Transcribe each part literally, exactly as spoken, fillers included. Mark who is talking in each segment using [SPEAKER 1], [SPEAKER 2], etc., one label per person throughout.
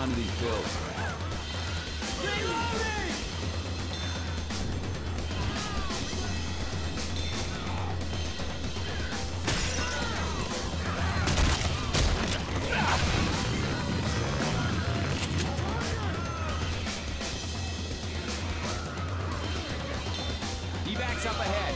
[SPEAKER 1] some of these bills.
[SPEAKER 2] Reloading!
[SPEAKER 1] Evac's up ahead.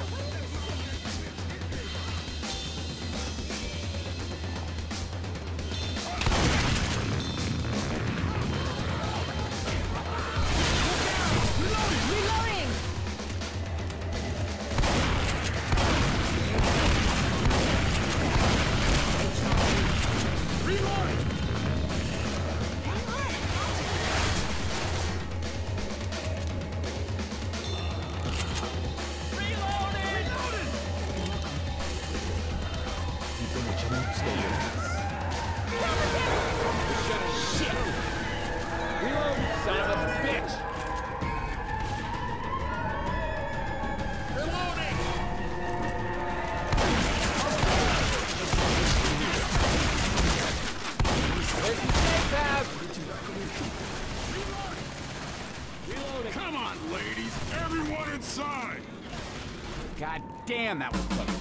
[SPEAKER 3] Come on, ladies! Everyone inside!
[SPEAKER 1] God damn, that was close.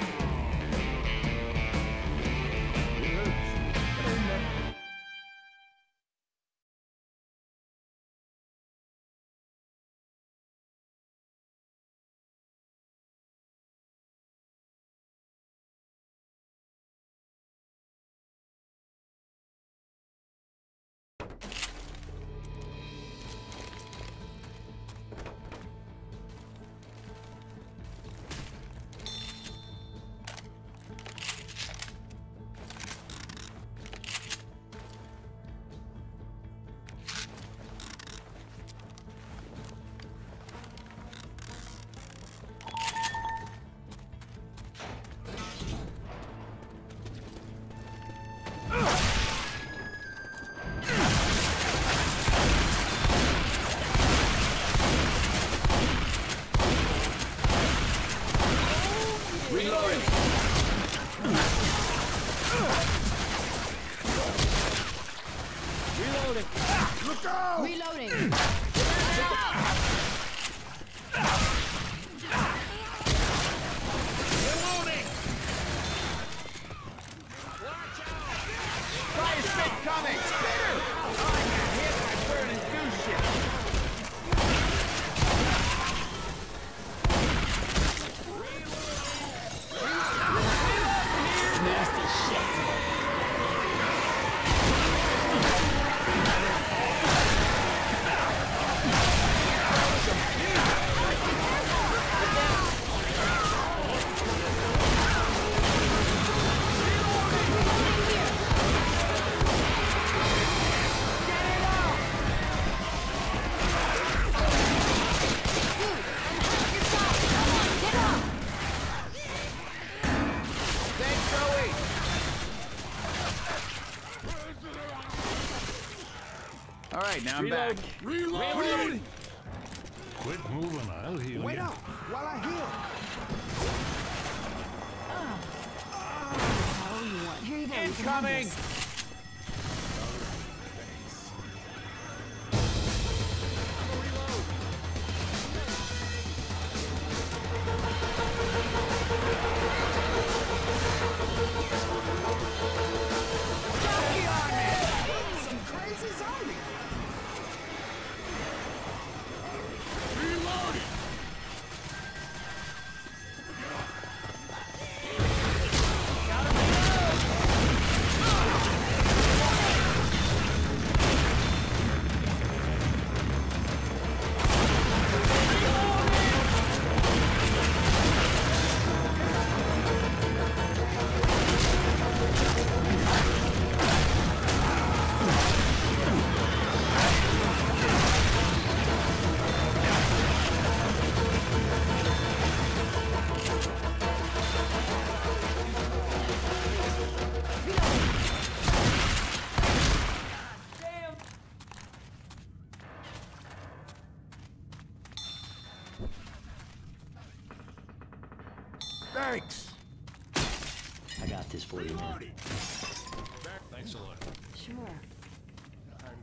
[SPEAKER 2] Reloading! Reloading!
[SPEAKER 3] Look out!
[SPEAKER 4] Reloading!
[SPEAKER 2] Reloading!
[SPEAKER 1] Fire spit coming! Spitter! Oh, I got hit by burning goose shit. All right, now I'm
[SPEAKER 2] Reload.
[SPEAKER 1] back.
[SPEAKER 3] Reload!
[SPEAKER 2] Reloading!
[SPEAKER 3] Quit moving, I'll heal
[SPEAKER 5] Wait
[SPEAKER 3] you.
[SPEAKER 5] up while I heal.
[SPEAKER 4] Oh, you want? Here you go. you can have
[SPEAKER 1] Incoming!
[SPEAKER 4] this.
[SPEAKER 5] Some crazy zombie.
[SPEAKER 3] Reloading!
[SPEAKER 5] Thanks.
[SPEAKER 6] I got this for you, man.
[SPEAKER 3] Thanks a lot.
[SPEAKER 4] Sure.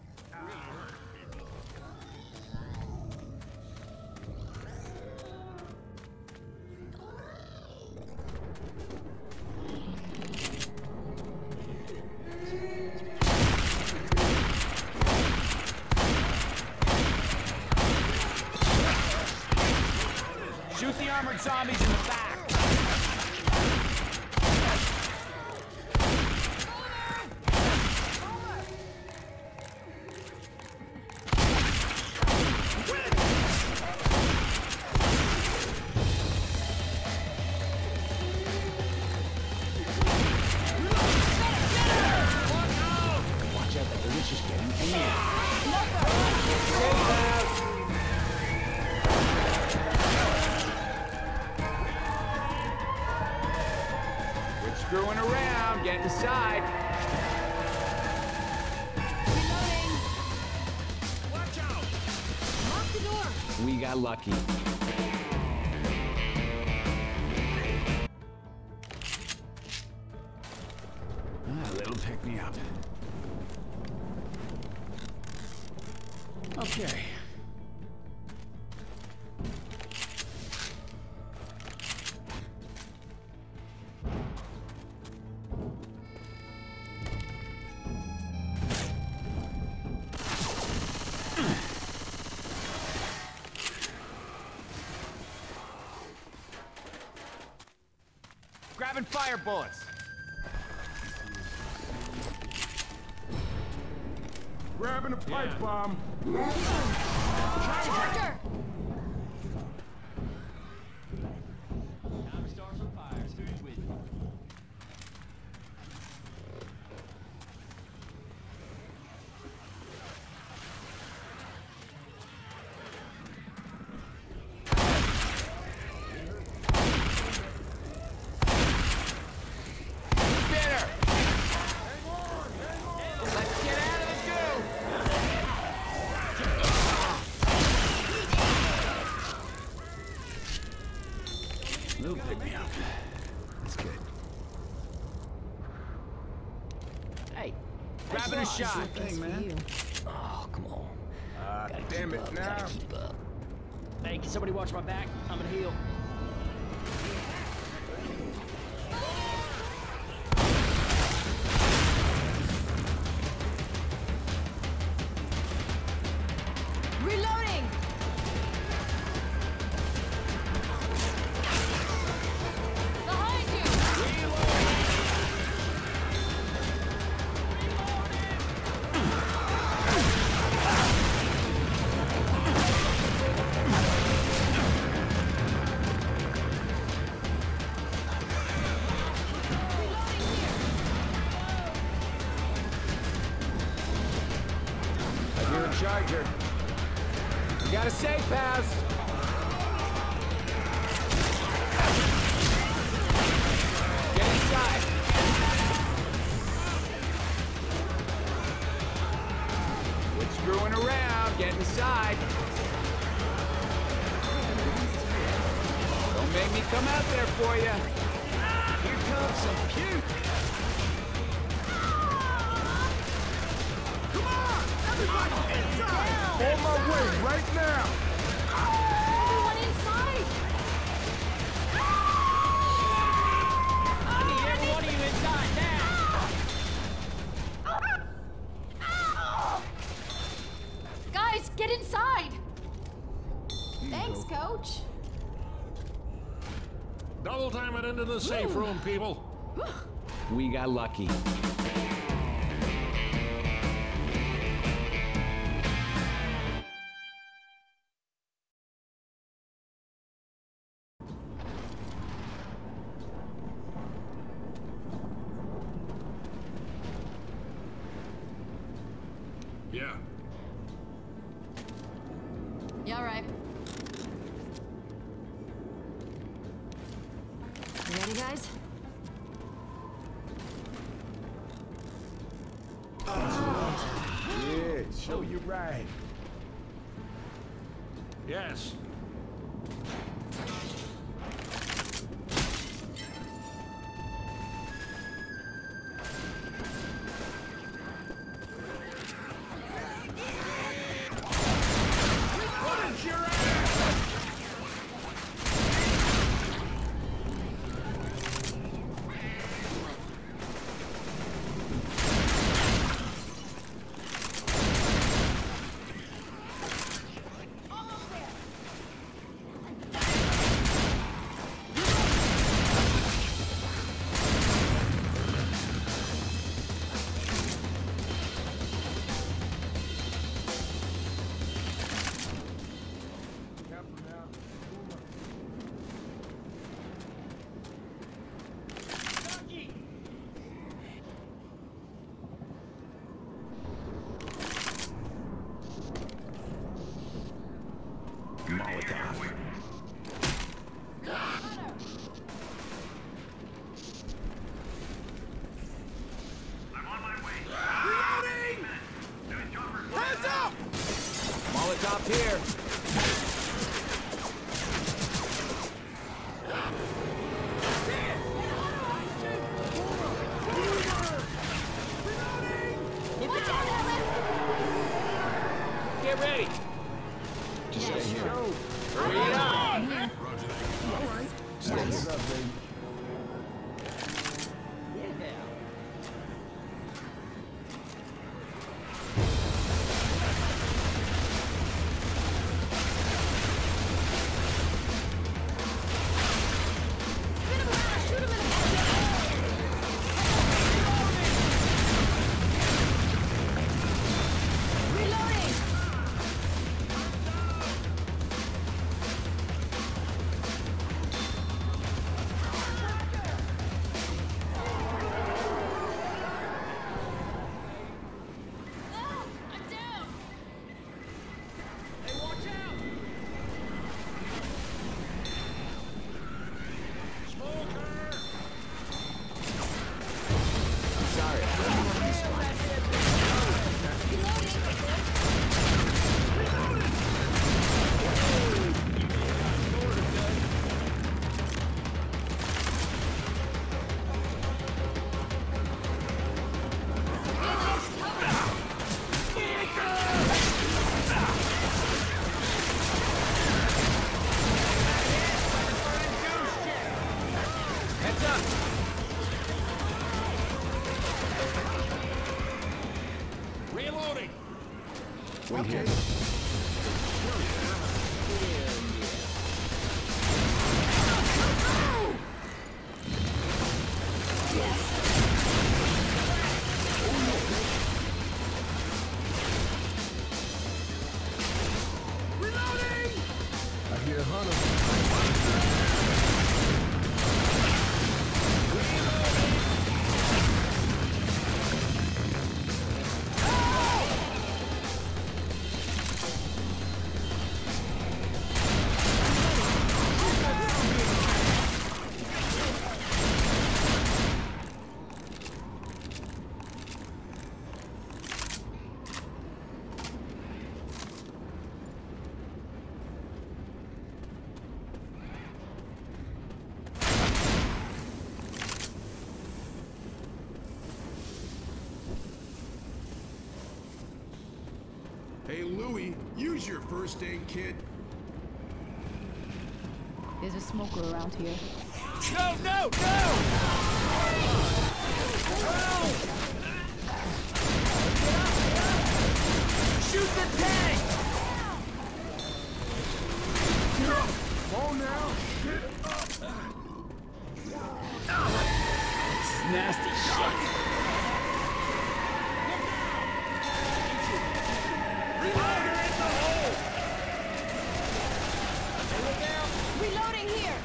[SPEAKER 1] Quit screwing around. Get inside.
[SPEAKER 2] Reloading.
[SPEAKER 3] Watch out!
[SPEAKER 2] Lock the door.
[SPEAKER 1] We got lucky. Ah, a little pick me up. Okay. Grabbing fire bullets.
[SPEAKER 3] Grabbing a pipe bomb.
[SPEAKER 2] Charger.
[SPEAKER 4] Time to start some fires. Who's with me?
[SPEAKER 1] Bitter. Let's get out of the goo. Little pick me up. That's good. Hey, grabbing a shot.
[SPEAKER 5] Thing, man.
[SPEAKER 4] Oh, come on.
[SPEAKER 3] Ah,
[SPEAKER 4] Gotta
[SPEAKER 3] damn
[SPEAKER 4] keep
[SPEAKER 3] it
[SPEAKER 4] up,
[SPEAKER 3] now.
[SPEAKER 4] gotta keep up. Hey, can somebody watch my back? I'm gonna heal.
[SPEAKER 2] Reloading. Behind you.
[SPEAKER 1] I hear a charger. You got a safe house. Get inside. Quit screwing around. Get inside. Don't make me come out there for you. Here comes some puke.
[SPEAKER 3] Come on! Everybody inside! On my way right now!
[SPEAKER 2] Everyone inside.
[SPEAKER 4] I need every one of you inside now.
[SPEAKER 2] Guys, get inside. Thanks, Coach.
[SPEAKER 6] Double time it into the safe room, people.
[SPEAKER 1] We got lucky.
[SPEAKER 3] Yeah.
[SPEAKER 2] You all right? You ready, guys?
[SPEAKER 3] Yeah, show you right.
[SPEAKER 6] Yes.
[SPEAKER 4] Stop here. Get ready.
[SPEAKER 5] Just stay here.
[SPEAKER 4] Hurry it up.
[SPEAKER 5] All right. Stay here. Up, baby.
[SPEAKER 6] Reloading.
[SPEAKER 5] Okay. I hear Hunter.
[SPEAKER 3] Hey, Louie, use your first aid kit.
[SPEAKER 2] There's a smoker around here.
[SPEAKER 4] No, no, no! Shoot the tank!
[SPEAKER 3] Oh, now.
[SPEAKER 4] Nasty shit.
[SPEAKER 2] Reloading here!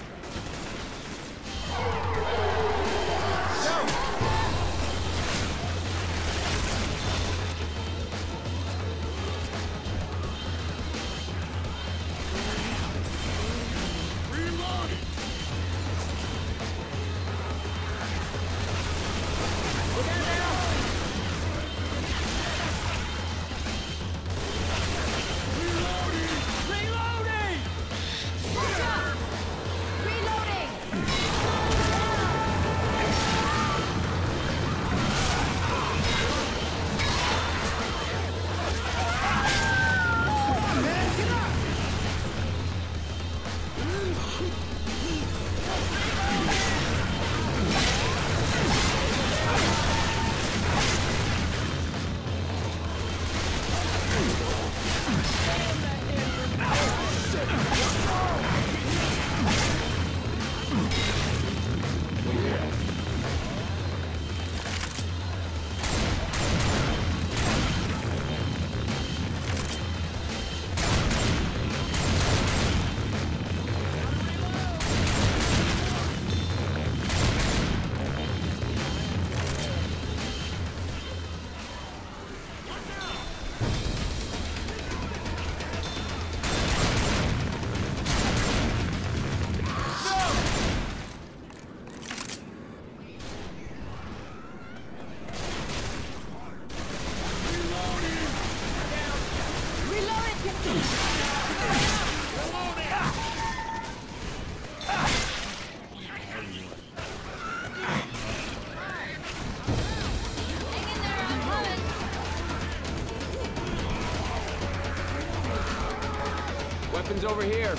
[SPEAKER 1] Weapons over here.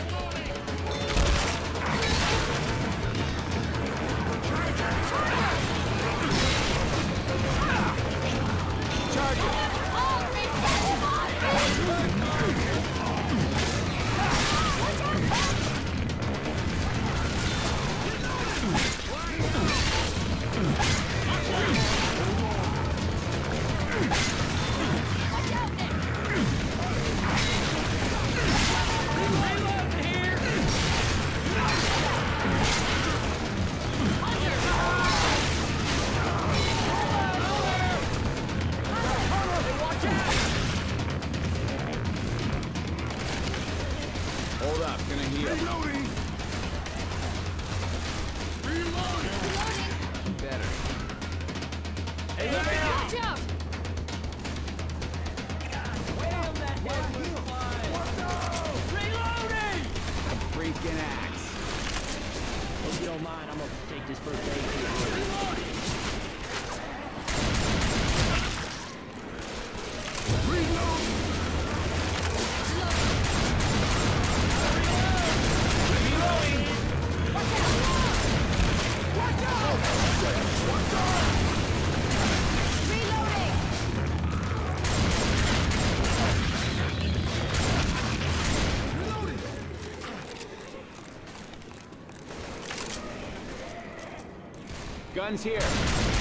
[SPEAKER 1] Hold up, gonna heal.
[SPEAKER 3] Reloading.
[SPEAKER 1] Better.
[SPEAKER 2] Hey, watch out!
[SPEAKER 4] Damn, that head was flying. Reloading!
[SPEAKER 1] Freaking axe.
[SPEAKER 4] Hope you don't mind, I'm gonna take this first aid kit. Reloading!
[SPEAKER 1] Guns here.